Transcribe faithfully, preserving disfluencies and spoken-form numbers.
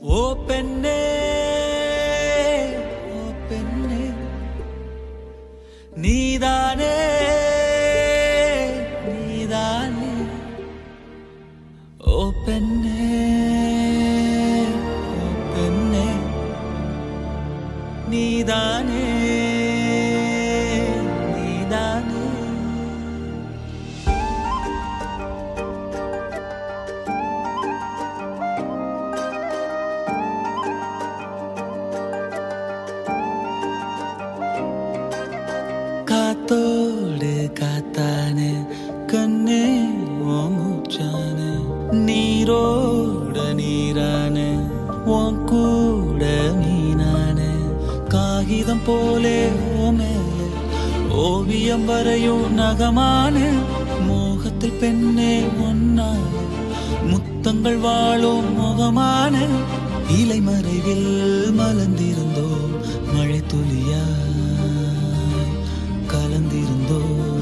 ஓ பெண்ணே ஓ பெண்ணே நீதானே நீதானே ஓ பெண்ணே ஓ பெண்ணே நீதானே நீதானே காத்தோடு காத்தானே கண்ணே ஓ மூச்சானே நீரோட நீரானே உன் கூட மீனானே காகிதம் போலே ஓ மேலே ஓவியம் வரையும் நகமானே மோகத்தில் பெண்ணே ஒன்னானே முத்தங்கள் வாழும் முகமானே இலை மறைவில் மலர்ந்திருந்தோம் மழை துளியா கலந்திருந்தோம்